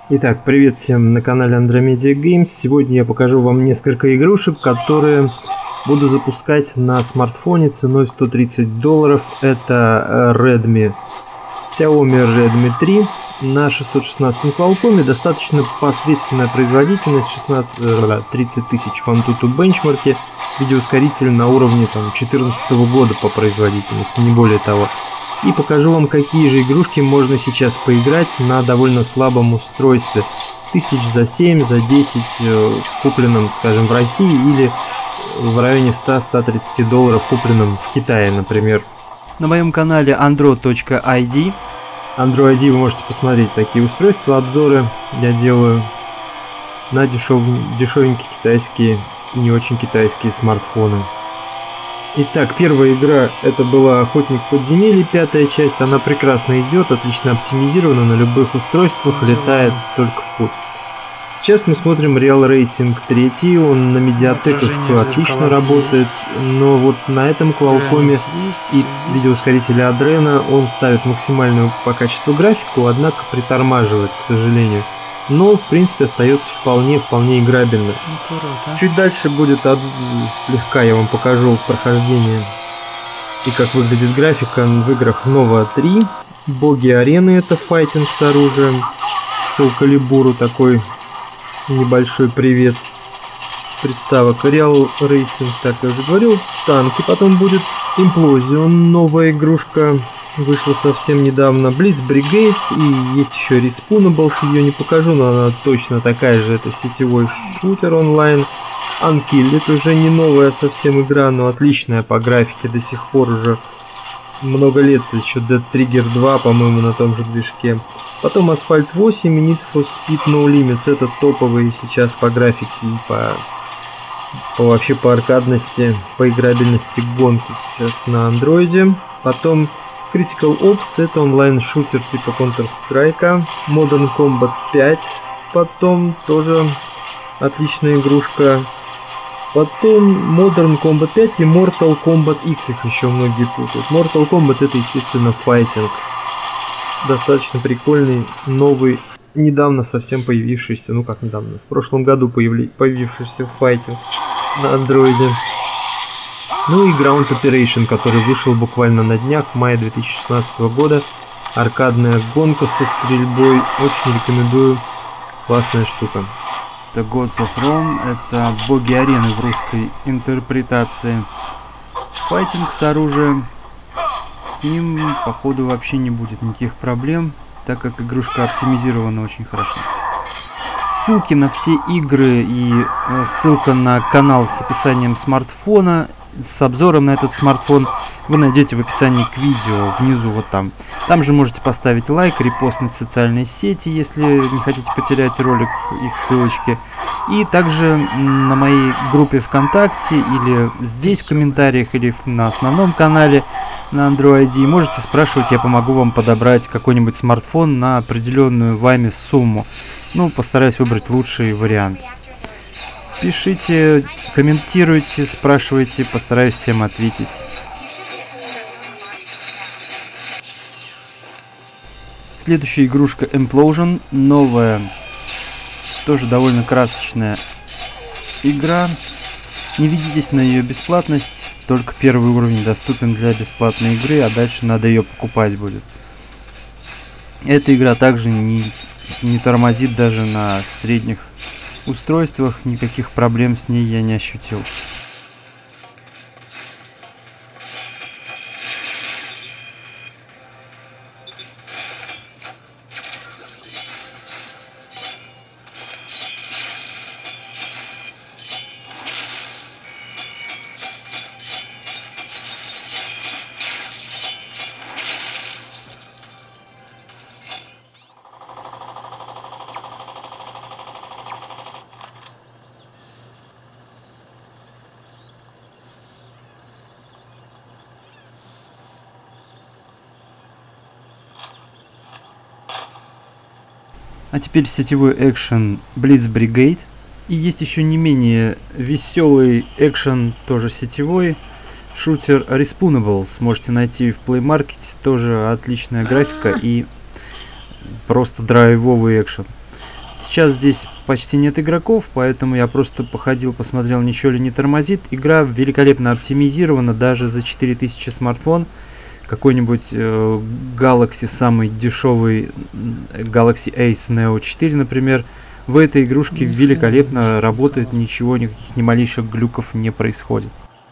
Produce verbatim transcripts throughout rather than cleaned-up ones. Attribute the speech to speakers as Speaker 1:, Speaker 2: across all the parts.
Speaker 1: Итак, привет всем на канале Andromeda Games. Сегодня я покажу вам несколько игрушек, которые буду запускать на смартфоне ценой сто тридцать долларов. Это Redmi, Xiaomi Redmi три на шестьсот шестнадцатом Qualcomm. Достаточно посредственная производительность, шестнадцать тридцать тысяч в Antutu бенчмарке. Видеоускоритель на уровне там, две тысячи четырнадцатого года по производительности, не более того. И покажу вам, какие же игрушки можно сейчас поиграть на довольно слабом устройстве. Тысяч за семь, за десять, купленном, скажем, в России, или в районе ста — ста тридцати долларов, купленном в Китае, например.
Speaker 2: На моем канале andro точка ай ди.
Speaker 1: andro точка ай ди вы можете посмотреть такие устройства, обзоры я делаю на дешев... дешевенькие китайские и не очень китайские смартфоны. Итак, первая игра, это была Охотник в подземелье, пятая часть. Она прекрасно идет, отлично оптимизирована на любых устройствах, летает только в путь. Сейчас мы смотрим Real Racing три, он на медиатеках отлично работает, но вот на этом Qualcomm и видеоускорителе Adreno он ставит максимальную по качеству графику, однако притормаживает, к сожалению. Но, в принципе, остается вполне, вполне играбельно. Чуть дальше будет от... слегка я вам покажу прохождение и как выглядит графика в играх Nova три. Боги арены, это файтинг с оружием. Soul Calibur такой небольшой привет с приставок. Real Racing, так я уже говорил. Танки, потом будет Implosion, новая игрушка. Вышла совсем недавно. Blitz Brigade, и есть еще Respawnables, ее не покажу, но она точно такая же. Это сетевой шутер онлайн. Unkilled, уже не новая совсем игра, но отличная по графике, до сих пор уже много лет. Еще Dead Trigger два, по-моему, на том же движке. Потом Asphalt восемь и Need for Speed No Limits. Это топовые сейчас по графике и по, по вообще по аркадности, по играбельности гонки сейчас на андроиде. Потом Critical Ops, это онлайн-шутер типа Counter-Strike. Modern Combat пять, потом тоже отличная игрушка. Потом Modern Combat пять и Mortal Kombat X, их еще многие путают. Mortal Kombat это, естественно, файтинг. Достаточно прикольный, новый, недавно совсем появившийся, ну как недавно, в прошлом году появли, появившийся файтинг на андроиде. Ну и Ground Operation, который вышел буквально на днях, в мае две тысячи шестнадцатого года. Аркадная гонка со стрельбой. Очень рекомендую. Классная штука.
Speaker 2: Это Gods of Rome, это боги арены в русской интерпретации. Файтинг с оружием. С ним, походу, вообще не будет никаких проблем, так как игрушка оптимизирована очень хорошо. Ссылки на все игры и ссылка на канал с описанием смартфона, с обзором на этот смартфон вы найдете в описании к видео, внизу вот там. Там же можете поставить лайк, репостнуть в социальные сети, если не хотите потерять ролик и ссылочки. И также на моей группе ВКонтакте или здесь в комментариях, или на основном канале на andro точка ай ди можете спрашивать, я помогу вам подобрать какой-нибудь смартфон на определенную вами сумму. Ну, постараюсь выбрать лучший вариант. Пишите, комментируйте, спрашивайте, постараюсь всем ответить. Следующая игрушка Implosion, новая, тоже довольно красочная игра. Не ведитесь на ее бесплатность, только первый уровень доступен для бесплатной игры, а дальше надо ее покупать будет. Эта игра также не, не тормозит даже на средних устройствах, никаких проблем с ней я не ощутил. А теперь сетевой экшен Blitz Brigade. И есть еще не менее веселый экшен, тоже сетевой, шутер Respawnables. Можете найти в Play Market, тоже отличная графика и просто драйвовый экшен. Сейчас здесь почти нет игроков, поэтому я просто походил, посмотрел, ничего ли не тормозит. Игра великолепно оптимизирована, даже за четыре тысячи смартфон. Какой-нибудь э, Galaxy, самый дешевый Galaxy Ace Neo четыре, например, в этой игрушке великолепно работает, ничего, никаких ни малейших глюков не происходит.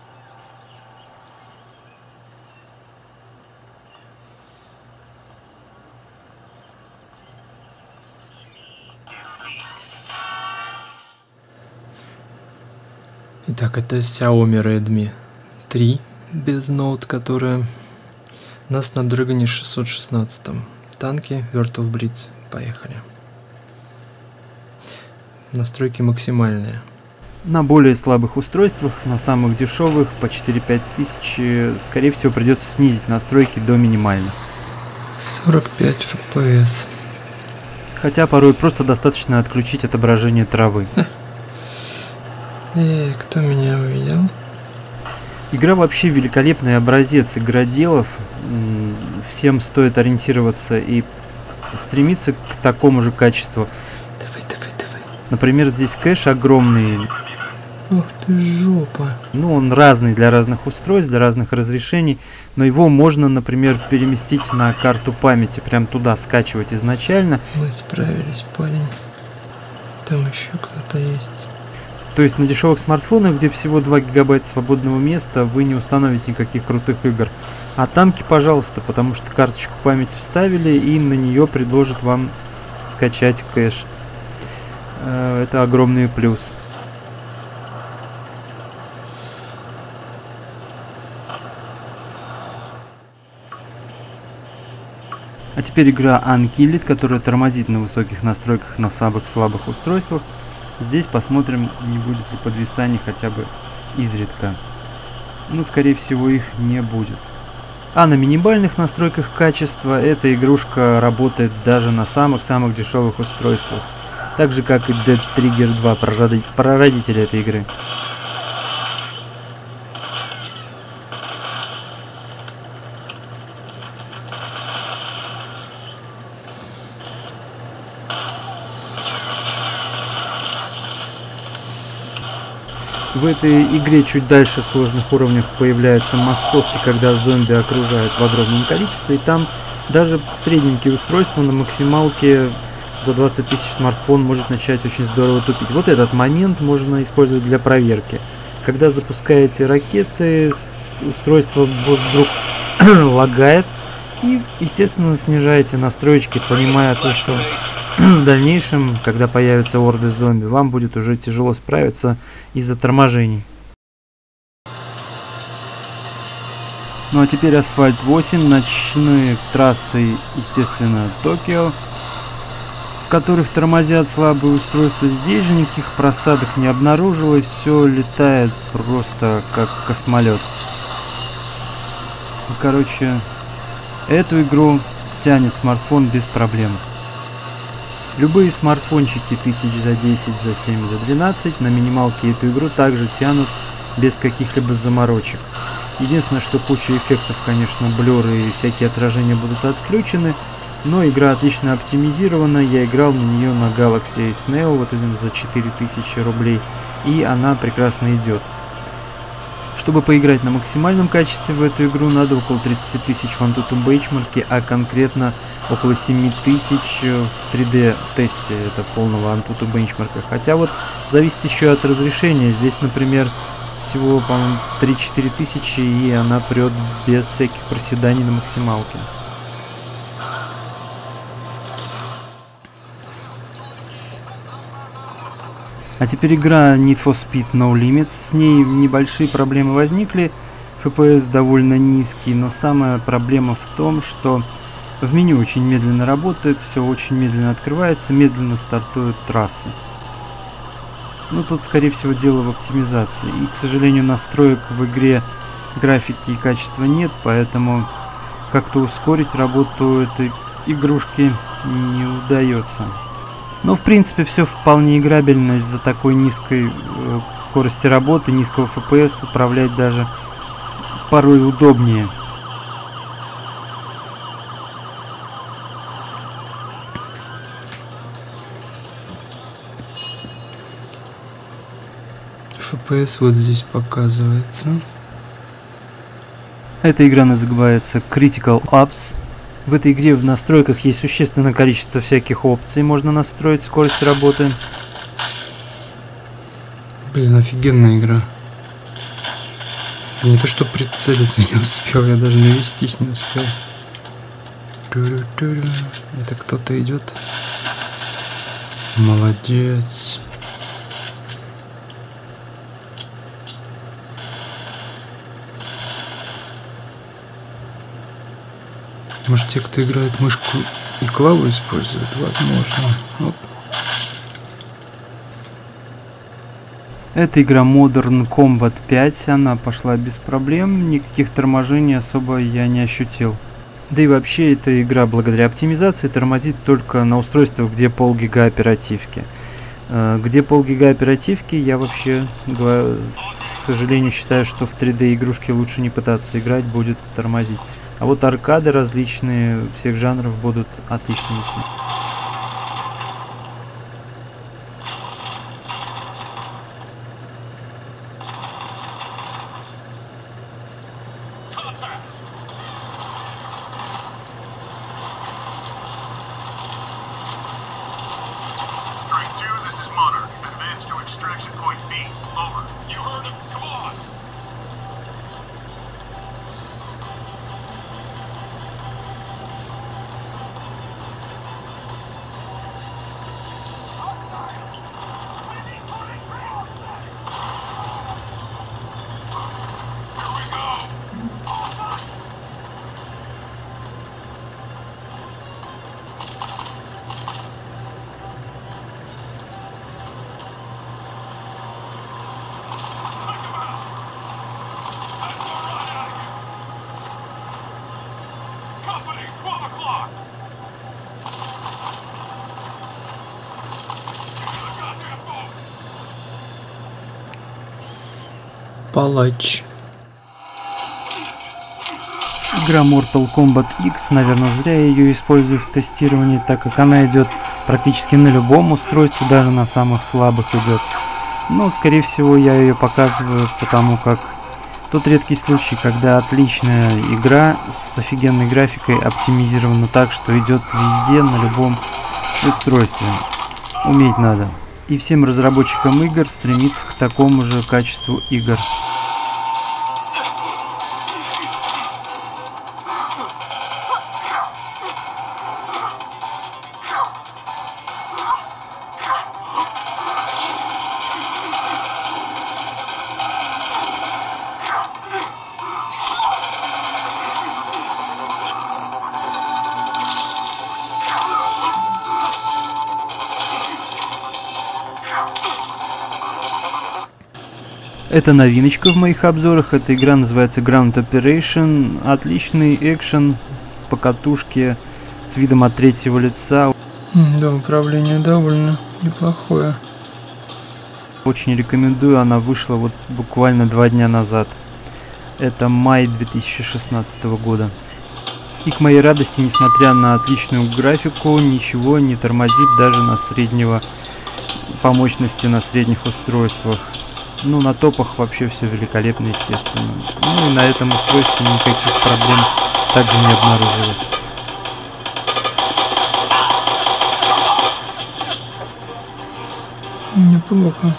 Speaker 1: Итак, это Xiaomi Redmi три без Note, которая на Snapdragon шестьсот шестнадцать. Танки World of Blitz. Поехали. Настройки максимальные.
Speaker 2: На более слабых устройствах, на самых дешевых, по четыре-пять тысяч, скорее всего, придется снизить настройки до минимальных.
Speaker 1: сорок пять эф пи эс.
Speaker 2: Хотя порой просто достаточно отключить отображение травы.
Speaker 1: Эй, кто меня увидел?
Speaker 2: Игра вообще великолепный образец игроделов. Всем стоит ориентироваться и стремиться к такому же качеству.
Speaker 1: Давай, давай, давай.
Speaker 2: Например, здесь кэш огромный.
Speaker 1: Ох ты жопа.
Speaker 2: Ну, он разный для разных устройств, для разных разрешений. Но его можно, например, переместить на карту памяти. Прям туда скачивать изначально.
Speaker 1: Мы справились, парень. Там еще кто-то есть.
Speaker 2: То есть на дешевых смартфонах, где всего два гигабайта свободного места, вы не установите никаких крутых игр. А танки, пожалуйста, потому что карточку памяти вставили, и на нее предложат вам скачать кэш. Это огромный плюс. А теперь игра Unkilled, которая тормозит на высоких настройках на самых слабых устройствах. Здесь посмотрим, не будет ли подвисаний хотя бы изредка. Ну, скорее всего, их не будет. А на минимальных настройках качества эта игрушка работает даже на самых-самых дешевых устройствах. Так же, как и Dead Trigger два, прародитель этой игры. В этой игре чуть дальше в сложных уровнях появляются массовки, когда зомби окружают в огромном количестве, и там даже средненькие устройства на максималке за двадцать тысяч смартфон может начать очень здорово тупить. Вот этот момент можно использовать для проверки. Когда запускаете ракеты, устройство вдруг лагает, и, естественно, снижаете настройки, понимая то, что в дальнейшем, когда появятся орды зомби, вам будет уже тяжело справиться из-за торможений. Ну а теперь Асфальт восемь, ночные трассы, естественно, Токио, в которых тормозят слабые устройства. Здесь же никаких просадок не обнаружилось, все летает просто как космолет. Короче, эту игру тянет смартфон без проблем. Любые смартфончики тысяч за десять, за семь, за двенадцать на минималке эту игру также тянут без каких-либо заморочек. Единственное, что куча эффектов, конечно, блёры и всякие отражения будут отключены, но игра отлично оптимизирована. Я играл на нее на Galaxy Ace Neo, вот этим за четыре тысячи рублей, и она прекрасно идет. Чтобы поиграть на максимальном качестве в эту игру, надо около тридцати тысяч в Antutu бенчмарке, а конкретно около семи тысяч в три дэ тесте это полного Antutu бенчмарка. Хотя вот зависит еще от разрешения. Здесь, например, всего, по-моему, три-четыре тысячи, и она прет без всяких проседаний на максималке. А теперь игра Need for Speed No Limits. С ней небольшие проблемы возникли. эф пи эс довольно низкий, но самая проблема в том, что в меню очень медленно работает, все очень медленно открывается, медленно стартуют трассы. Ну тут, скорее всего, дело в оптимизации. И, к сожалению, настроек в игре графики и качества нет, поэтому как-то ускорить работу этой игрушки не удается. Но, в принципе, все вполне играбельно. Из-за такой низкой э, скорости работы, низкого эф пи эс управлять даже порой удобнее. эф пи эс вот здесь показывается. Эта игра называется Critical Ops. В этой игре в настройках есть существенное количество всяких опций. Можно настроить скорость работы. Блин, офигенная игра. Не то что прицелиться не успел, я даже навестись не успел. Это кто-то идет. Молодец. Может, те, кто играет мышку и клаву используют, возможно. Вот. Это игра Modern Combat пять, она пошла без проблем, никаких торможений особо я не ощутил. Да и вообще эта игра благодаря оптимизации тормозит только на устройствах, где полгига оперативки. Где полгига оперативки, я вообще, к сожалению, считаю, что в три дэ игрушки лучше не пытаться играть, будет тормозить. А вот аркады различные всех жанров будут отличными. Палач. Игра Mortal Kombat X, наверное, зря я ее использую в тестировании, так как она идет практически на любом устройстве, даже на самых слабых идет. Но, скорее всего, я ее показываю, потому как тот редкий случай, когда отличная игра с офигенной графикой оптимизирована так, что идет везде, на любом устройстве. Уметь надо. И всем разработчикам игр стремиться к такому же качеству игр. Это новиночка в моих обзорах. Эта игра называется Ground Operation. Отличный экшен по катушке с видом от третьего лица. Да, управление довольно неплохое. Очень рекомендую. Она вышла вот буквально два дня назад. Это май две тысячи шестнадцатого года. И к моей радости, несмотря на отличную графику, ничего не тормозит даже на среднего по мощности на средних устройствах. Ну, на топах вообще все великолепно, естественно. Ну и на этом устройстве никаких проблем также не обнаружилось. Неплохо.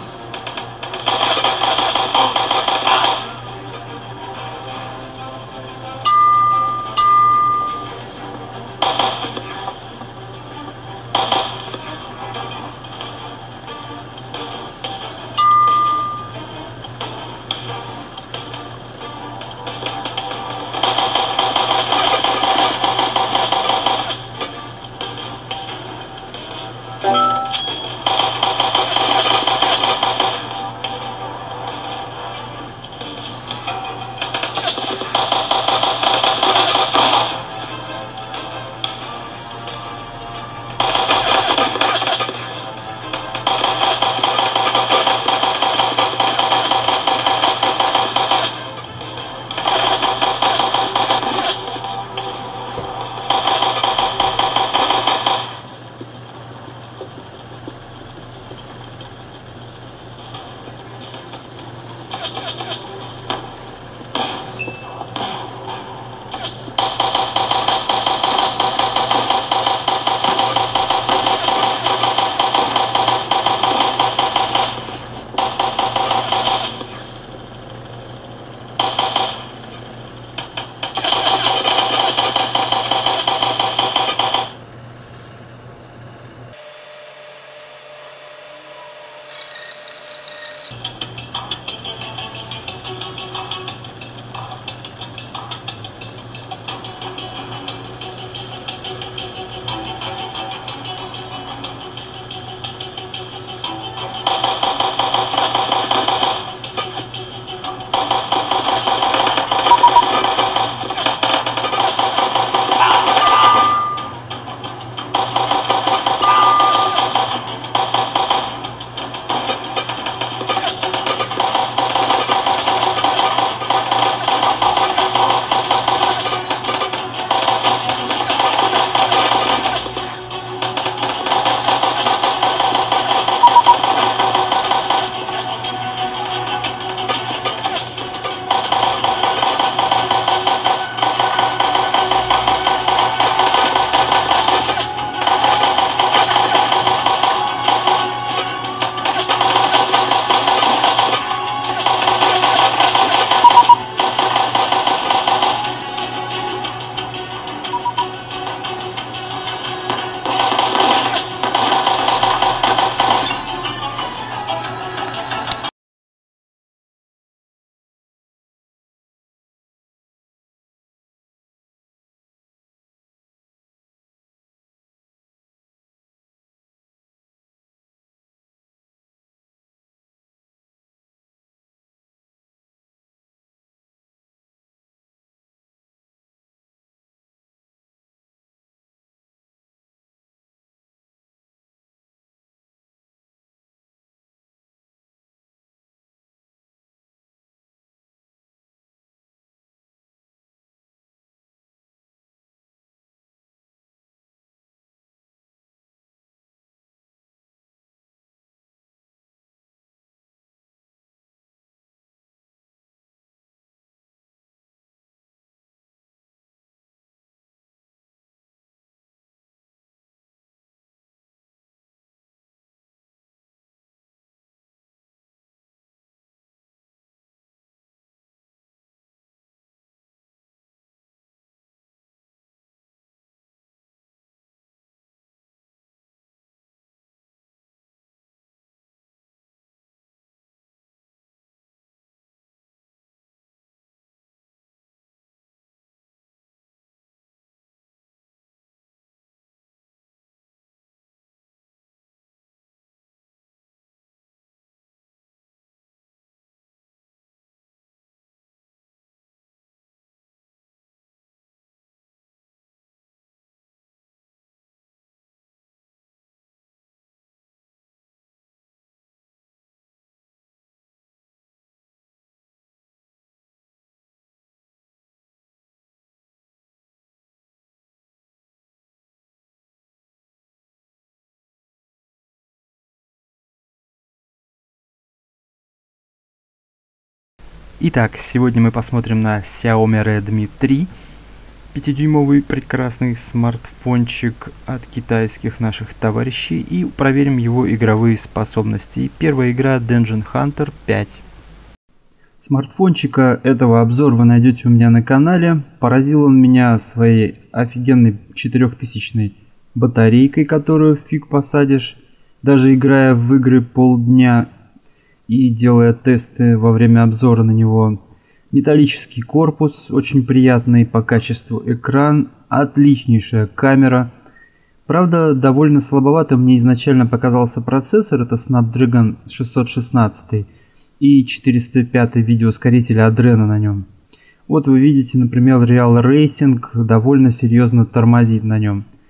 Speaker 2: Итак, сегодня мы посмотрим на Xiaomi Redmi три, пятидюймовый прекрасный смартфончик от китайских наших товарищей, и проверим его игровые способности. Первая игра Dungeon Hunter пять. Смартфончика этого обзор вы найдете у меня на канале. Поразил он меня своей офигенной четырехтысячной батарейкой, которую фиг посадишь, даже играя в игры полдня и делая тесты во время обзора на него. Металлический корпус, очень приятный по качеству экран, отличнейшая камера. Правда, довольно слабовато мне изначально показался процессор, это Snapdragon шестьсот шестнадцать и четыреста пять видеоускоритель Adreno на нем. Вот вы видите, например, Real Racing довольно серьезно тормозит на нем.